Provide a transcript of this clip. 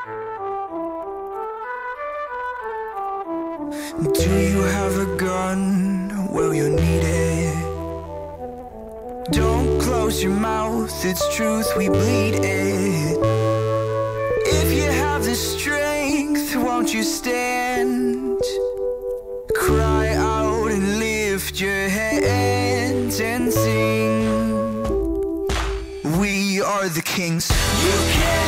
Do you have a gun? Well, you need it. Don't close your mouth, it's truth, we bleed it. If you have the strength, won't you stand? Cry out and lift your hands and sing. We are the kings. You can't